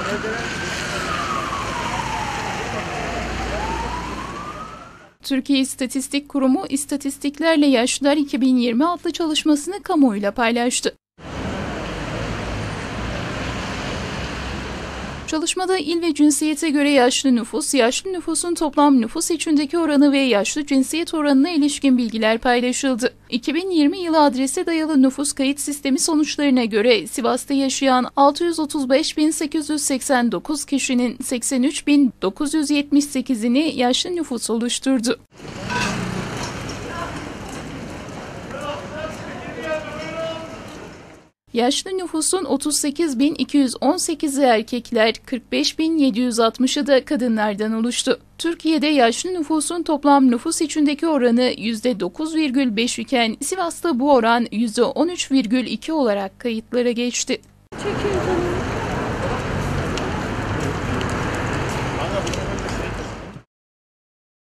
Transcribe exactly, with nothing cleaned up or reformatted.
Türkiye İstatistik Kurumu İstatistiklerle Yaşlılar iki bin yirmi adlı çalışmasını kamuoyuyla paylaştı. Çalışmada il ve cinsiyete göre yaşlı nüfus, yaşlı nüfusun toplam nüfus içindeki oranı ve yaşlı cinsiyet oranına ilişkin bilgiler paylaşıldı. iki bin yirmi yılı adrese dayalı nüfus kayıt sistemi sonuçlarına göre Sivas'ta yaşayan altı yüz otuz beş bin sekiz yüz seksen dokuz kişinin seksen üç bin dokuz yüz yetmiş sekizini yaşlı nüfus oluşturdu. Yaşlı nüfusun otuz sekiz bin iki yüz on sekizi erkekler, kırk beş bin yedi yüz altmışı da kadınlardan oluştu. Türkiye'de yaşlı nüfusun toplam nüfus içindeki oranı yüzde dokuz virgül beş iken Sivas'ta bu oran yüzde on üç virgül iki olarak kayıtlara geçti. Çekin.